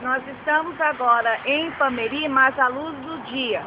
Nós estamos agora em Ipameri, mas à luz do dia.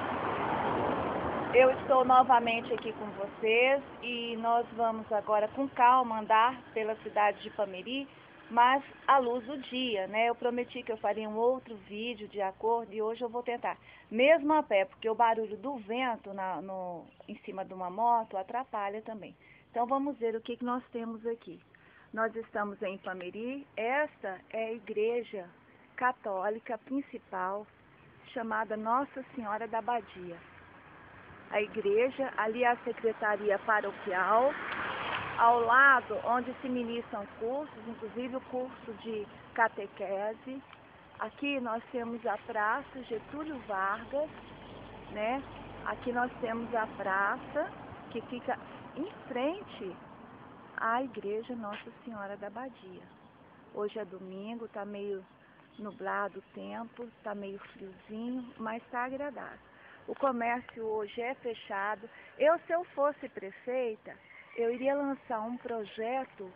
Eu estou novamente aqui com vocês e nós vamos agora com calma andar pela cidade de Ipameri, mas à luz do dia, né? Eu prometi que eu faria um outro vídeo de acordo e hoje eu vou tentar. Mesmo a pé, porque o barulho do vento em cima de uma moto atrapalha também. Então vamos ver o que nós temos aqui. Nós estamos em Ipameri, esta é a igreja católica principal, chamada Nossa Senhora da Abadia. A igreja, ali a secretaria paroquial, ao lado onde se ministram cursos, inclusive o curso de catequese. Aqui nós temos a Praça Getúlio Vargas, né? Aqui nós temos a praça que fica em frente à igreja Nossa Senhora da Abadia. Hoje é domingo, está meio nublado o tempo, está meio friozinho, mas está agradável. O comércio hoje é fechado. Se eu fosse prefeita, eu iria lançar um projeto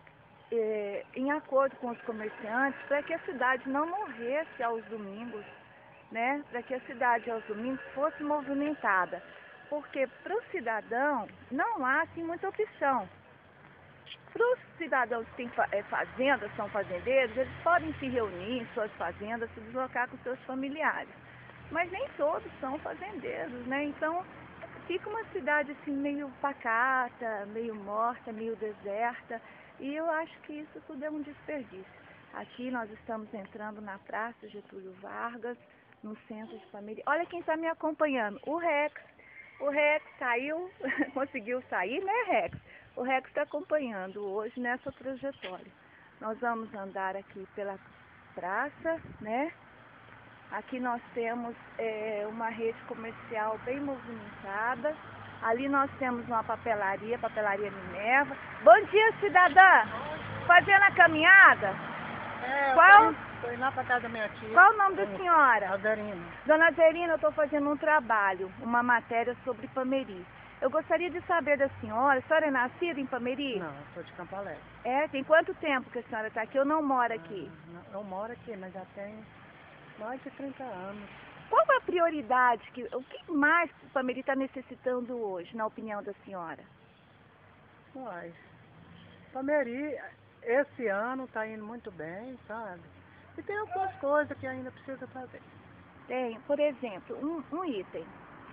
em acordo com os comerciantes para que a cidade não morresse aos domingos, né? Para que a cidade aos domingos fosse movimentada. Porque para o cidadão não há assim muita opção. Para os cidadãos que têm fazendas, são fazendeiros, eles podem se reunir em suas fazendas, se deslocar com seus familiares. Mas nem todos são fazendeiros, né? Então fica uma cidade assim meio pacata, meio morta, meio deserta. E eu acho que isso tudo é um desperdício. Aqui nós estamos entrando na Praça Getúlio Vargas, no centro de Ipameri. Olha quem está me acompanhando, o Rex. O Rex saiu, conseguiu sair, né, Rex? O Rex está acompanhando hoje nessa trajetória. Nós vamos andar aqui pela praça, né? Aqui nós temos uma rede comercial bem movimentada. Ali nós temos uma papelaria Minerva. Bom dia, cidadã! Fazendo a caminhada? Qual? Estou indo lá para casa da minha tia. Qual o nome da senhora? Azerina. Dona Zerina, eu estou fazendo um trabalho, uma matéria sobre Ipameri. Eu gostaria de saber da senhora é nascida em Ipameri? Não, sou de Campo Alegre. Tem quanto tempo que a senhora está aqui? Eu não moro aqui. Eu moro aqui, mas já tem mais de 30 anos. Qual é a prioridade, o que mais Ipameri está necessitando hoje, na opinião da senhora? Uai, Ipameri, esse ano está indo muito bem, sabe? E tem algumas coisas que ainda precisa fazer. Tem, por exemplo, um item.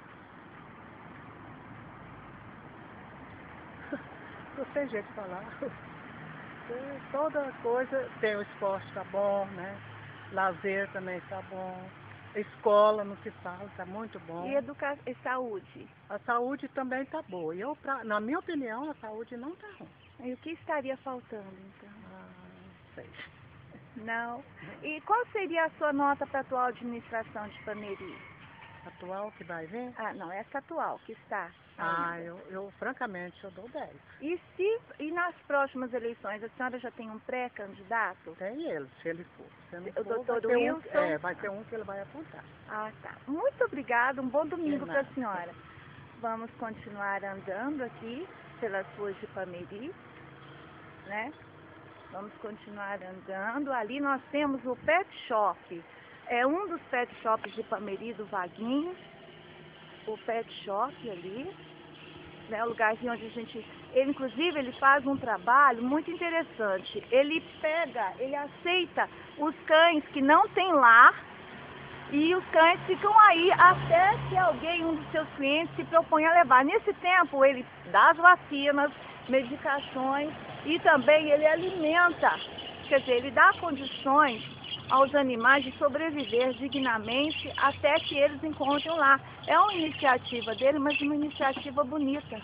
Não tem jeito de falar. Toda coisa, tem o esporte tá bom, né? Lazer também está bom. Escola, não se fala, está muito bom. E saúde? A saúde também está boa. Na minha opinião, a saúde não está ruim. E o que estaria faltando, então? Não sei. Não. E qual seria a sua nota para a atual administração de Ipameri? Atual que vai vir? Não, essa atual que está. Eu francamente, eu dou 10. E nas próximas eleições, a senhora já tem um pré-candidato? Tem ele, se ele for. Se ele O for, doutor Wilson? Vai ter um que ele vai apontar. Tá. Muito obrigada, um bom domingo para a senhora. Vamos continuar andando aqui pelas ruas de Ipameri, né? Vamos continuar andando. Ali nós temos o Pet Shop. É um dos pet shops de Ipameri, do Vaguinho. O Pet Shop ali, né? O lugarzinho onde inclusive, ele faz um trabalho muito interessante. Ele aceita os cães que não tem lar e os cães ficam aí até que um dos seus clientes se propõe a levar. Nesse tempo, ele dá as vacinas, medicações e também ele alimenta, quer dizer, ele dá condições aos animais de sobreviver dignamente até que eles encontrem lá. É uma iniciativa dele, mas uma iniciativa bonita.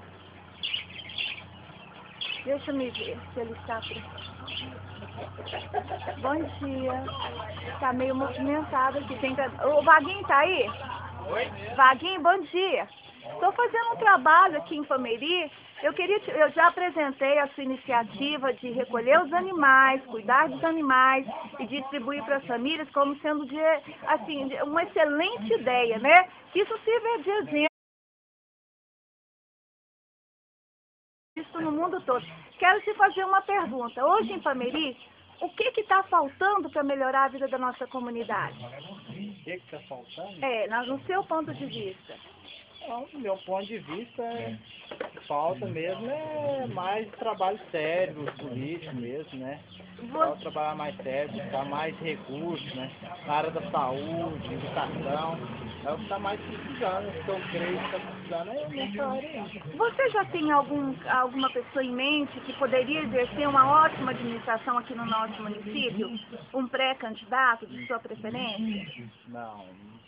Deixa eu me ver se ele está por... Bom dia. Está meio movimentado aqui. O Vaguinho está aí? Oi? Vaguinho, bom dia. Estou fazendo um trabalho aqui em Ipameri. Eu já apresentei a sua iniciativa de recolher os animais, cuidar dos animais e distribuir para as famílias como sendo uma excelente ideia, né? Que isso sirva de exemplo no mundo todo. Quero te fazer uma pergunta. Hoje em Ipameri, O que está faltando para melhorar a vida da nossa comunidade? O que está faltando? No seu ponto de vista. Bom, do meu ponto de vista, falta mesmo mais trabalho sério dos políticos mesmo, né? Falta trabalhar mais sério, buscar mais recursos, né? Na área da saúde, educação. É o que está mais precisando, o que eu creio que está precisando é nessa área aí. Você já tem alguma pessoa em mente que poderia exercer uma ótima administração aqui no nosso município? Um pré-candidato de sua preferência? Não.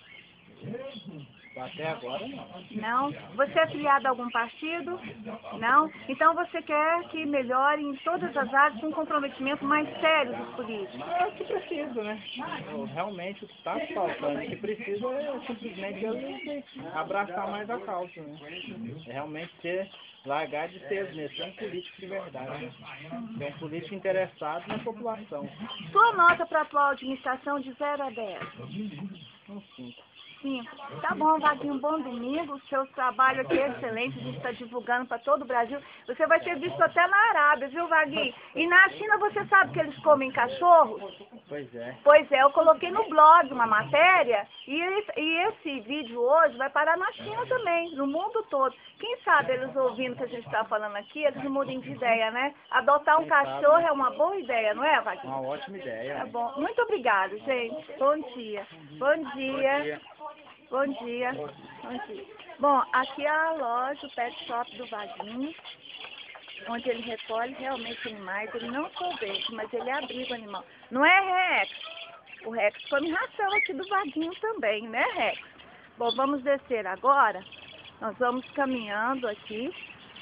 Até agora não. Não? Você é filiado a algum partido? Não? Então você quer que melhore em todas as áreas com um comprometimento mais sério dos políticos? É o que precisa, né? Realmente o que está faltando, o que precisa é simplesmente eles abraçar mais a causa, né? É realmente largar de ser mesmo, ser um político de verdade, né? Ser um político interessado na população. Sua nota para a atual administração de 0 a 10? Um 5. 5. Tá bom, Vaguinho, bom domingo. O seu trabalho aqui é excelente, a gente está divulgando para todo o Brasil. Você vai ser visto até na Arábia, viu, Vaguinho? E na China você sabe que eles comem cachorros? Pois é. Pois é, eu coloquei no blog uma matéria e esse vídeo hoje vai parar na China também, no mundo todo. Quem sabe eles ouvindo o que a gente está falando aqui, eles mudem de ideia, né? Adotar um cachorro é uma boa ideia, não é, Vaguinho? Uma ótima ideia. Tá bom. Muito obrigada, gente. Bom dia. Bom dia. Bom dia. Bom dia. Bom, aqui é a loja, o pet shop do Vaguinho, onde ele recolhe realmente animais. Ele não sorvete, mas ele abriga o animal. Não é Rex. O Rex come ração aqui do Vaguinho também, né, Rex? Bom, vamos descer agora. Nós vamos caminhando aqui.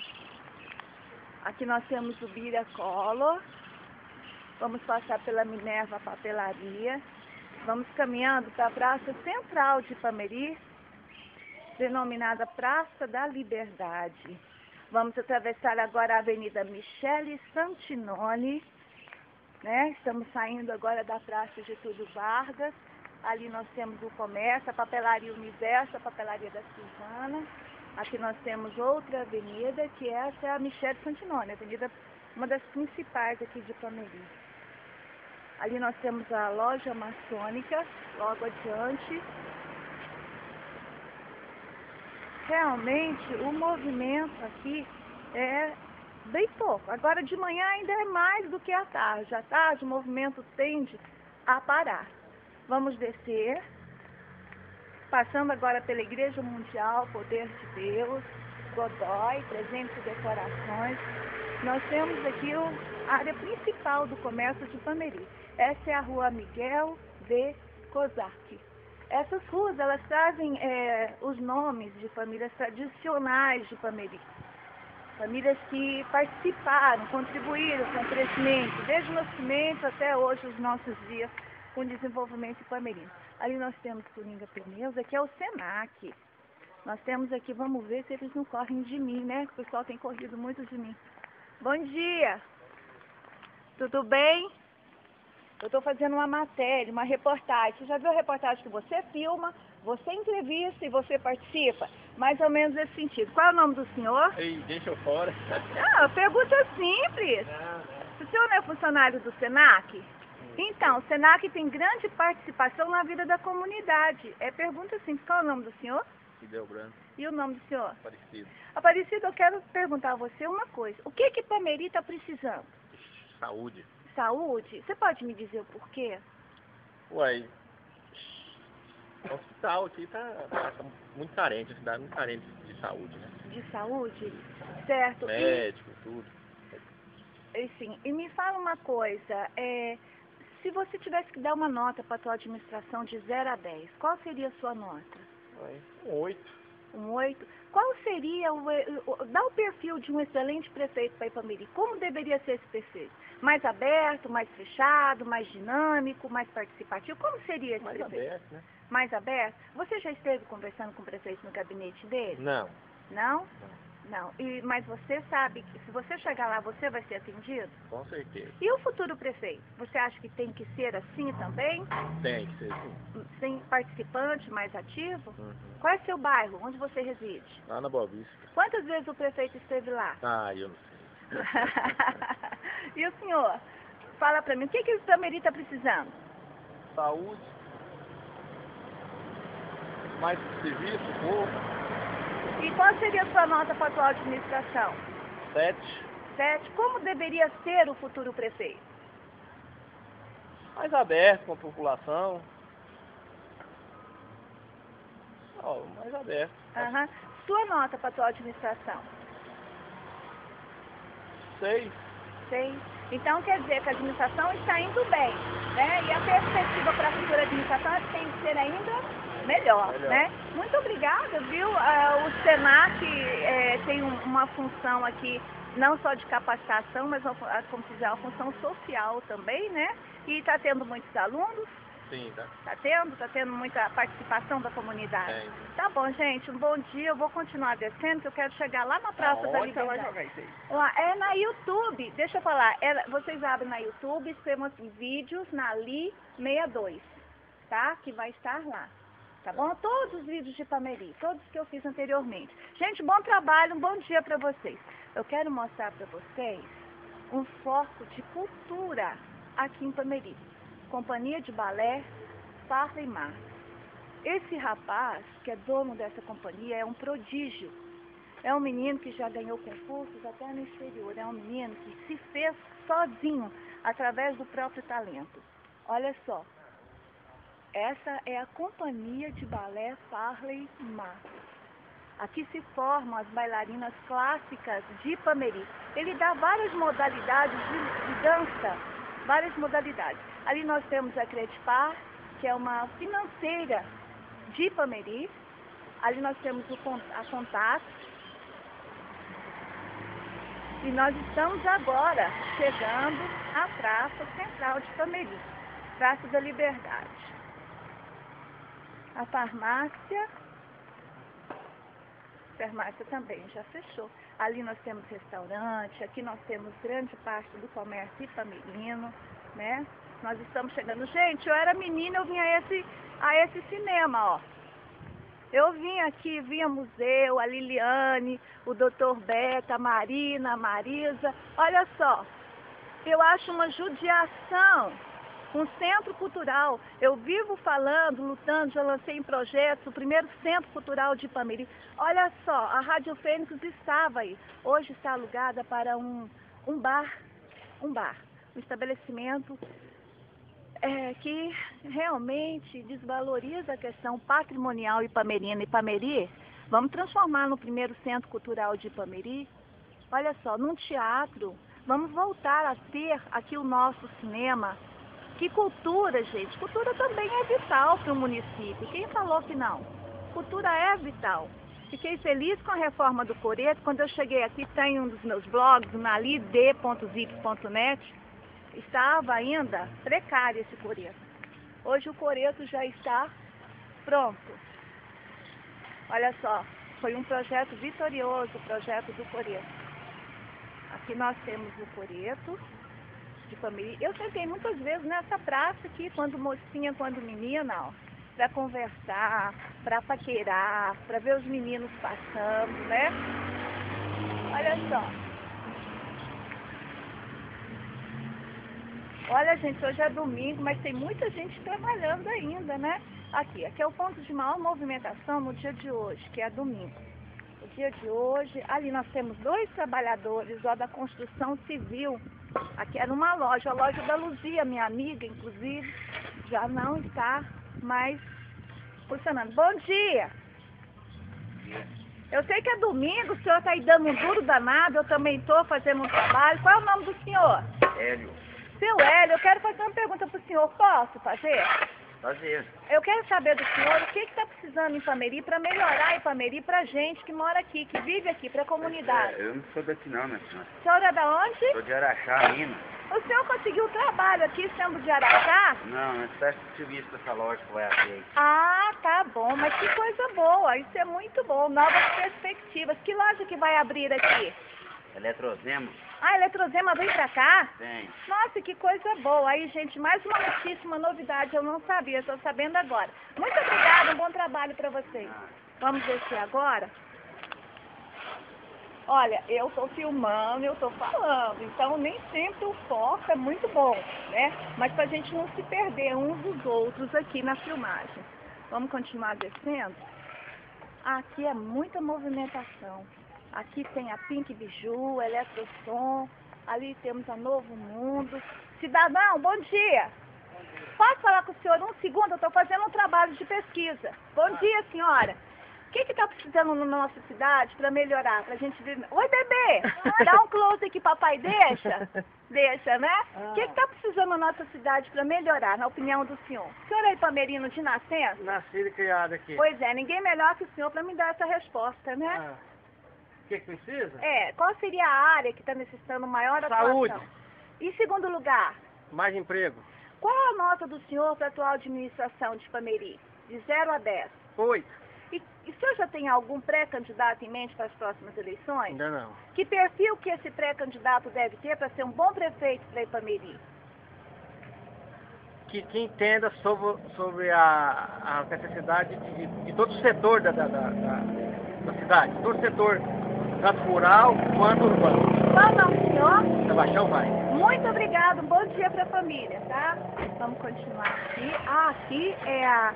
Aqui nós temos o Bira Collor. Vamos passar pela Minerva Papelaria. Vamos caminhando para a Praça Central de Ipameri, denominada Praça da Liberdade. Vamos atravessar agora a Avenida Michele Santinoni, né? Estamos saindo agora da Praça Getúlio Vargas. Ali nós temos o comércio, a Papelaria Universo, a Papelaria da Silvana. Aqui nós temos outra avenida, que essa é a Michele Santinoni, avenida, uma das principais aqui de Ipameri. Ali nós temos a loja maçônica, logo adiante. Realmente, o movimento aqui é bem pouco. Agora, de manhã ainda é mais do que à tarde. À tarde, o movimento tende a parar. Vamos descer, passando agora pela Igreja Mundial, Poder de Deus, Godoy, presentes e decorações. Nós temos aqui a área principal do comércio de Ipameri. Essa é a Rua Miguel V. Kozak. Essas ruas, elas trazem os nomes de famílias tradicionais de Ipameri. Famílias que participaram, contribuíram com o crescimento, desde o nascimento até hoje, os nossos dias, com o desenvolvimento ipamerino. Ali nós temos Coringa Pneus, aqui é o Senac. Nós temos aqui, vamos ver se eles não correm de mim, né? O pessoal tem corrido muito de mim. Bom dia! Tudo bem? Eu estou fazendo uma matéria, uma reportagem. Você já viu a reportagem que você filma, você entrevista e você participa? Mais ou menos nesse sentido. Qual é o nome do senhor? Ei, deixa eu fora. Ah, pergunta simples. O senhor não é funcionário do Senac? Então, o Senac tem grande participação na vida da comunidade. Pergunta simples. Qual é o nome do senhor? Fidel Branco. E o nome do senhor? Aparecido. Aparecido, eu quero perguntar a você uma coisa. O que Ipameri está precisando? Saúde. Saúde? Você pode me dizer o porquê? Uai, o hospital aqui tá muito carente, a cidade muito carente de saúde, né? De saúde? Certo. Médico, tudo. Sim. E me fala uma coisa, se você tivesse que dar uma nota para a tua administração de 0 a 10, qual seria a sua nota? Uai, um 8. Um 8? Qual seria dá o perfil de um excelente prefeito para Ipameri? Como deveria ser esse prefeito? Mais aberto, mais fechado, mais dinâmico, mais participativo? Como seria esse Mais prefeito? aberto, né? Mais aberto? Você já esteve conversando com o prefeito no gabinete dele? Não. Não? Não. Mas você sabe que se você chegar lá, você vai ser atendido? Com certeza. E o futuro prefeito? Você acha que tem que ser assim também? Tem que ser assim. Sem participante, mais ativo? Uhum. Qual é seu bairro? Onde você reside? Lá na Boa Vista. Quantas vezes o prefeito esteve lá? Ah, eu não sei. E o senhor? Fala pra mim, o que que o Ipameri está precisando? Saúde. Mais serviço, povo. E qual seria a sua nota para a atual administração? 7. 7. Como deveria ser o futuro prefeito? Mais aberto com a população. Mais aberto. Aham. Sua nota para a atual administração? 6. 6. Então quer dizer que a administração está indo bem, né? E a perspectiva para a futura administração tem que ser ainda melhor, né? Muito obrigada, viu? O Senac tem uma função aqui, não só de capacitação, mas como se diz, uma função social também, né? E está tendo muitos alunos. Sim, tá. Tá tendo muita participação da comunidade. Tem. Tá bom, gente, um bom dia. Eu vou continuar descendo, que eu quero chegar lá na Praça da Onde você vai Liberdade. jogar isso aí? Lá, é na YouTube, deixa eu falar, vocês abrem na YouTube, escrevam assim, vídeos na Li 62, tá? Que vai estar lá, tá bom? Todos os vídeos de Ipameri, todos que eu fiz anteriormente. Gente, bom trabalho, um bom dia pra vocês. Eu quero mostrar pra vocês um foco de cultura aqui em Ipameri. Companhia de Balé Farley Mar. Esse rapaz, que é dono dessa companhia, é um prodígio. É um menino que já ganhou concursos até no exterior. É um menino que se fez sozinho, através do próprio talento. Olha só. Essa é a Companhia de Balé Farley Mar. Aqui se formam as bailarinas clássicas de Ipameri. Ele dá várias modalidades de dança, várias modalidades. Ali nós temos a Credipar, que é uma financeira de Ipameri. Ali nós temos a Contato. E nós estamos agora chegando à Praça Central de Ipameri, Praça da Liberdade. A farmácia também já fechou. Ali nós temos restaurante, aqui nós temos grande parte do comércio ipamerino, né? Nós estamos chegando. Gente, eu era menina, eu vinha a esse cinema, ó. Eu vim aqui, vinha museu, a Liliane, o Dr. Beta, a Marina, a Marisa. Olha só, eu acho uma judiação, um centro cultural. Eu vivo falando, lutando, já lancei em projetos, o primeiro centro cultural de Ipameri. Olha só, a Rádio Fênix estava aí. Hoje está alugada para um bar, um estabelecimento que realmente desvaloriza a questão patrimonial ipamerina. Ipameri, vamos transformar no primeiro centro cultural de Ipameri. Olha só, num teatro, vamos voltar a ter aqui o nosso cinema. Que cultura, gente? Cultura também é vital para o município. Quem falou que não? Cultura é vital. Fiquei feliz com a reforma do Coreto. Quando eu cheguei aqui, tem um dos meus blogs, na lid.zip.net. Estava ainda precário esse Coreto. Hoje o Coreto já está pronto. Olha só, foi um projeto vitorioso, o projeto do Coreto. Aqui nós temos o Coreto de Ipameri. Eu sentei muitas vezes nessa praça aqui, quando mocinha, quando menina, ó, para conversar, para paquerar, para ver os meninos passando, né? Olha só. Olha, gente, hoje é domingo, mas tem muita gente trabalhando ainda, né? Aqui é o ponto de maior movimentação no dia de hoje, que é domingo. O dia de hoje, ali nós temos 2 trabalhadores, ó, da construção civil. Aqui era uma loja, a loja da Luzia, minha amiga, inclusive, já não está mais funcionando. Bom dia! Eu sei que é domingo, o senhor está aí dando um duro danado, eu também estou fazendo um trabalho. Qual é o nome do senhor? Hélio. Seu Hélio, eu quero fazer uma pergunta para o senhor. Posso fazer? Fazer. Eu quero saber do senhor o que está precisando em Ipameri para melhorar Ipameri para a gente que mora aqui, que vive aqui, para a comunidade. Eu não sou daqui não, minha senhora. O senhor é da onde? Sou de Araxá, Minas. O senhor conseguiu trabalho aqui sendo de Araxá? Não, é teste de serviço dessa loja que vai abrir aí. Ah, tá bom, mas que coisa boa, isso é muito bom, novas perspectivas. Que loja que vai abrir aqui? Eletrozema? Ah, Eletrozema vem pra cá? Tem. Nossa, que coisa boa. Aí, gente, mais uma notícia, uma novidade, eu não sabia, estou sabendo agora. Muito obrigada, um bom trabalho para vocês. Vamos descer agora. Olha, eu estou filmando, eu estou falando, então nem sempre o foco é muito bom, né? Mas para a gente não se perder uns dos outros aqui na filmagem. Vamos continuar descendo? Aqui é muita movimentação. Aqui tem a Pink Biju, Eletrosom, ali temos a Novo Mundo. Cidadão, bom dia! Posso falar com o senhor um segundo? Eu estou fazendo um trabalho de pesquisa. Bom dia, senhora. O que está precisando na nossa cidade para melhorar? Pra gente ver... Oi, bebê! Dá um close aqui, papai, deixa? Deixa, né? O que está precisando na nossa cidade para melhorar, na opinião do senhor? O senhor é ipamerino de nascença? Nascido e criado aqui. Pois é, ninguém melhor que o senhor para me dar essa resposta, né? O que precisa? Qual seria a área que está necessitando maior atuação? Saúde. Em segundo lugar, Mais emprego. qual a nota do senhor para a atual administração de Ipameri? De 0 a 10. 8. E o senhor já tem algum pré-candidato em mente para as próximas eleições? Ainda não. Que perfil que esse pré-candidato deve ter para ser um bom prefeito para Ipameri? Que entenda sobre a necessidade de todo o setor da cidade. Todo o setor, tanto rural quanto urbano. Qual o nome do senhor? Sebastião vai. Muito obrigado, um bom dia para a família, tá? Vamos continuar aqui. Aqui é a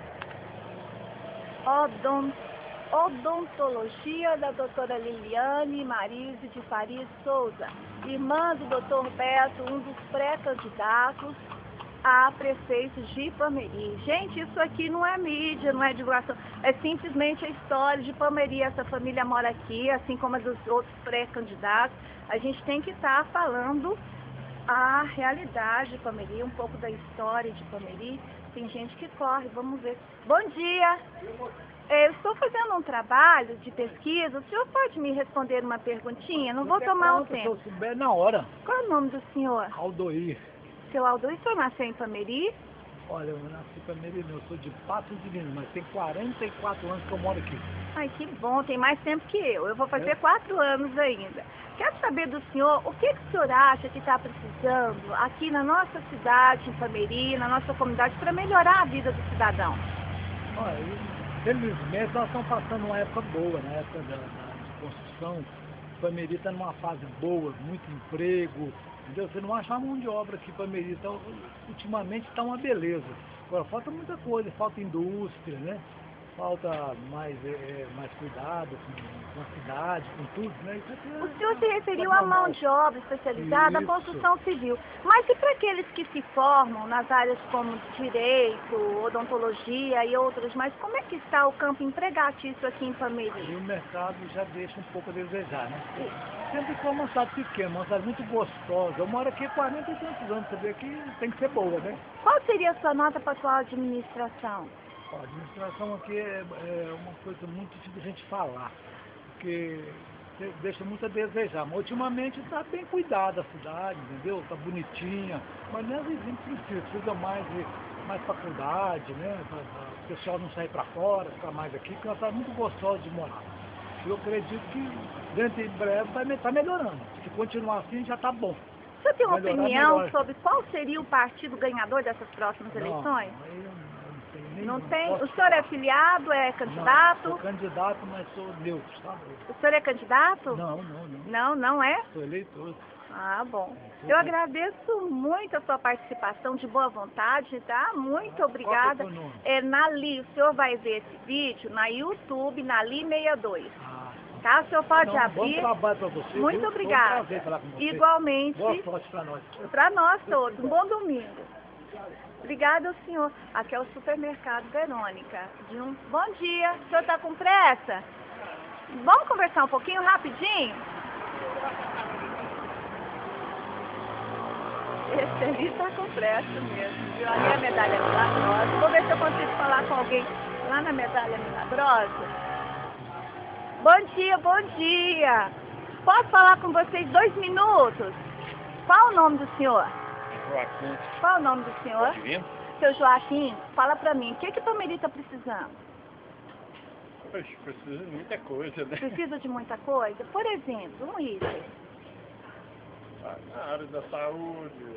odontologia da doutora Liliane Marise de Faria Souza, irmã do doutor Beto, um dos pré-candidatos a prefeito de Ipameri. Gente, isso aqui não é mídia, não é divulgação, é simplesmente a história de Ipameri. Essa família mora aqui, assim como a dos outros pré-candidatos. A gente tem que estar falando a realidade de Ipameri, um pouco da história de Ipameri. Tem gente que corre, vamos ver. Bom dia! Eu estou fazendo um trabalho de pesquisa. O senhor pode me responder uma perguntinha? Não vou tomar o tempo. Se eu souber na hora. Qual é o nome do senhor? Aldoir. Seu Aldoir, o senhor nasceu em Ipameri? Olha, eu nasci em Ipameri, eu sou de Patos de Minas, mas tem 44 anos que eu moro aqui. Ai, que bom, tem mais tempo que eu. Eu vou fazer 4 anos ainda. Quero saber do senhor, o que o senhor acha que está precisando aqui na nossa cidade, em Ipameri, na nossa comunidade, para melhorar a vida do cidadão? Olha, felizmente nós estamos passando uma época boa, na época da construção. Ipameri está numa fase boa, muito emprego, entendeu? Você não acha mão de obra aqui em Ipameri, então ultimamente está uma beleza. Agora falta muita coisa, falta indústria, né? Falta mais cuidado com a cidade, com tudo, né? O senhor se referiu à mão de obra especializada, à construção civil. Mas e para aqueles que se formam nas áreas como direito, odontologia e outras, mas como é que está o campo empregatício aqui em Ipameri? E o mercado já deixa um pouco a desejar, né? Sempre foi uma cidade pequena, uma cidade muito gostosa. Eu moro aqui há 40 e tantos anos, você vê que tem que ser boa, né? Qual seria a sua nota para a atual administração? A administração aqui é uma coisa muito difícil de a gente falar, porque deixa muito a desejar. Mas ultimamente está bem cuidada a cidade, entendeu? Está bonitinha, mas nem às vezes precisa mais faculdade, né? Para o pessoal não sair para fora, ficar mais aqui, porque é uma cidade muito gostosa de morar. Eu acredito que dentro de breve vai estar melhorando. Se continuar assim já está bom. O senhor tem uma opinião melhor sobre qual seria o partido ganhador dessas próximas eleições? Não tem? O senhor é filiado, é candidato? Não, sou candidato, mas sou neutro, tá? O senhor é candidato? Não. Não, não é? Sou eleitor. Ah, bom. Eu agradeço muito a sua participação, de boa vontade, tá? Muito obrigada. Qual é o seu nome? É Nali, o senhor vai ver esse vídeo na YouTube, Nali62. Tá? O senhor pode abrir. Bom trabalho para você. Muito viu? obrigada. Foi um prazer falar com você. Igualmente. Boa sorte para nós. Para nós todos. Um bom domingo. Obrigada, senhor. Aqui é o supermercado Verônica. Bom dia. O senhor está com pressa? Vamos conversar um pouquinho, rapidinho? Esse ali está com pressa mesmo, viu? Ali é a medalha milagrosa. Vou ver se eu consigo falar com alguém lá na medalha milagrosa. Bom dia, bom dia. Posso falar com vocês 2 minutos? Qual o nome do senhor? Joaquim. Qual o nome do senhor? Divino? Seu Joaquim, fala pra mim, o que Ipameri está precisando? Poxa, precisa de muita coisa, né? Precisa de muita coisa? Por exemplo, um item. Na área da saúde,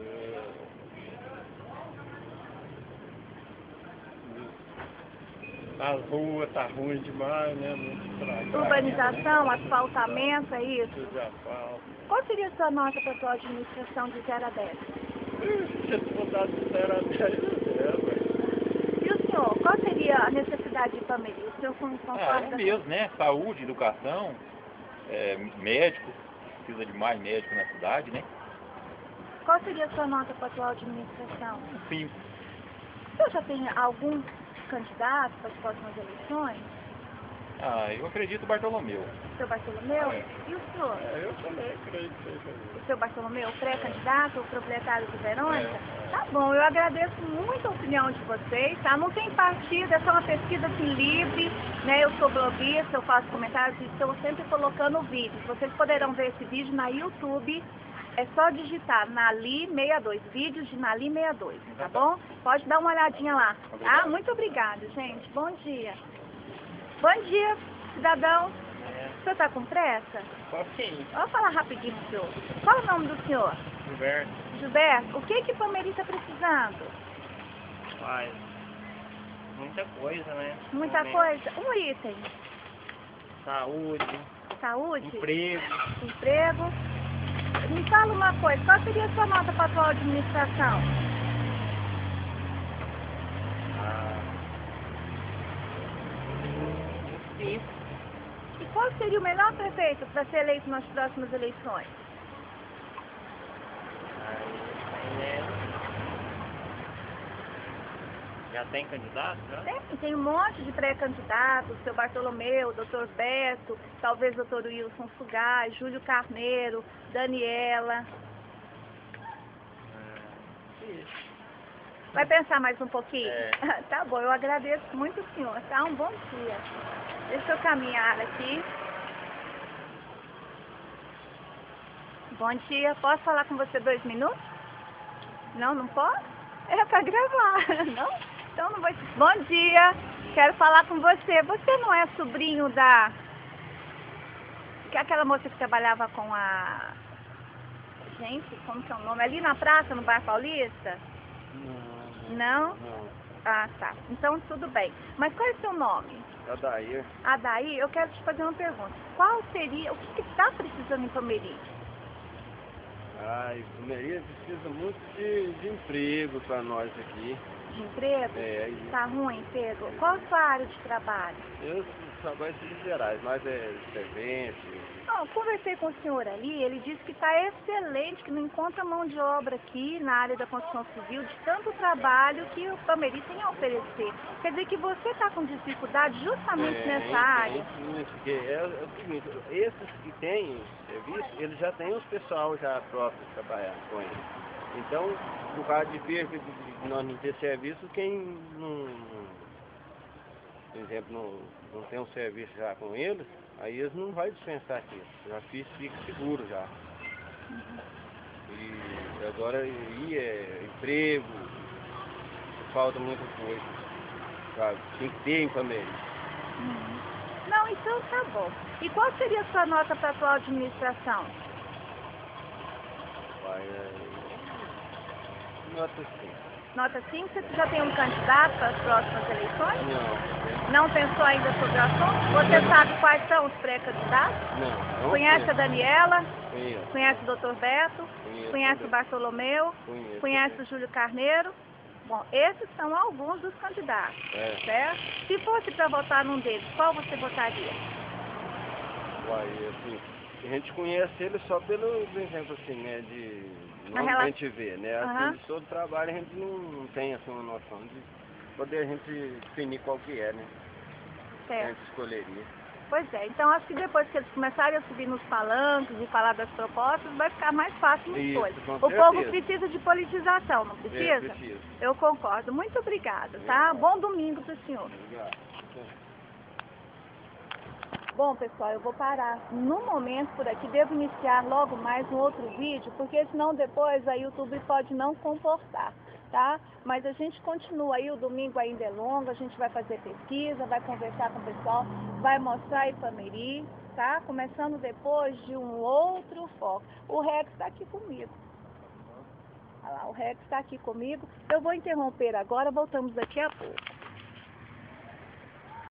As ruas tá ruim demais, né? Muito estragado. Urbanização, asfaltamento, é isso? Tudo de asfalto. Qual seria a sua nota para a sua administração de 0 a 10? Se eu for dar de 0 a 10, velho. E o senhor, qual seria a necessidade de Ipameri? O senhor concorda? É mesmo, né? Saúde, educação, médico, precisa de mais médico na cidade, né? Qual seria a sua nota para a atual administração? 5. O senhor já tem algum candidato para as próximas eleições? Eu acredito Bartolomeu. O senhor Bartolomeu? E o senhor? Eu também creio que seja isso. O senhor Bartolomeu, pré-candidato, o proprietário de Verônica? Tá bom, eu agradeço muito a opinião de vocês, tá? Não tem partido, é só uma pesquisa assim livre, né? Eu sou bloguista, eu faço comentários e estou sempre colocando vídeos. Vocês poderão ver esse vídeo na YouTube. É só digitar Nali 62, vídeos de Nali 62, tá bom? Pode dar uma olhadinha lá, tá? Muito obrigada, gente. Bom dia. Bom dia, cidadão. O senhor tá com pressa? Pouquinho. Vamos falar rapidinho com o senhor. Qual é o nome do senhor? Gilberto. Gilberto, o que que Ipameri está precisando? Faz muita coisa, né? Muita coisa? Um item. Saúde, Saúde? emprego. Me fala uma coisa, qual seria a sua nota para a atual administração? Sim. E qual seria o melhor prefeito para ser eleito nas próximas eleições? Já tem candidato, né? Tem um monte de pré-candidatos, o seu Bartolomeu, o doutor Beto, talvez o doutor Wilson Sugaz, Júlio Carneiro, Daniela. Vai pensar mais um pouquinho? Tá bom, eu agradeço muito o senhor, tá? Um bom dia. Deixa eu caminhar aqui. Bom dia, posso falar com você 2 minutos? Não, não posso? É pra gravar, não? Então não vou... Bom dia, quero falar com você. Você não é sobrinho da... Aquela moça que trabalhava com a... Gente, como que é o nome? Ali na praça, no Bar Paulista? Não? Ah, tá. Então tudo bem. Mas qual é o seu nome? Adair. Adair, eu quero te fazer uma pergunta. Qual seria... O que está precisando em Ipameri? Ipameri precisa muito de emprego para nós aqui. De emprego? Tá ruim, Pedro? Qual a sua área de trabalho? Eu trabalho em serviços gerais, mas servente. Não, conversei com o senhor ali, ele disse que está excelente, que não encontra mão de obra aqui na área da construção civil, de tanto trabalho que o Ipameri tem a oferecer. Quer dizer que você está com dificuldade justamente nessa área? Porque é o seguinte, esses que têm serviço, eles já têm os pessoal já próprios trabalhando com eles. Então, no caso de perda de nós não ter serviço, quem não, por exemplo, não tem um serviço já com eles, aí eles não vão dispensar aqui. Já fica seguro já. E agora emprego, falta muita coisa, sabe? Tem que ter em família. Não, então tá bom. E qual seria a sua nota para a atual administração? Nota 5. Nota 5? Você já tem um candidato para as próximas eleições? Não. Não pensou ainda sobre o assunto? Você sabe quais são os pré-candidatos? Não. Conhece a Daniela? Conheço. Conhece o Dr. Beto? Conhece o Bartolomeu? Conheço. Conhece o Júlio Carneiro? Bom, esses são alguns dos candidatos, certo? Se fosse para votar num deles, qual você votaria? Assim, a gente conhece ele só pelo exemplo, assim, né, a gente vê, né, assim, todo trabalho a gente não tem, assim, uma noção de poder a gente definir qual que é, né, certo. A gente escolheria. Pois é, então acho que depois que eles começarem a subir nos palanques e falar das propostas, vai ficar mais fácil uma escolha. O povo precisa de politização, não precisa? Precisa. Eu concordo. Muito obrigada, tá? Bom domingo para o senhor. Obrigado. Bom, pessoal, eu vou parar no momento por aqui. Devo iniciar logo mais um outro vídeo, porque senão depois a YouTube pode não comportar, tá? Mas a gente continua aí, o domingo ainda é longo, a gente vai fazer pesquisa, vai conversar com o pessoal, vai mostrar Ipameri, tá? Começando depois de um outro foco. O Rex está aqui comigo. Olha lá, o Rex está aqui comigo. Eu vou interromper agora, voltamos daqui a pouco.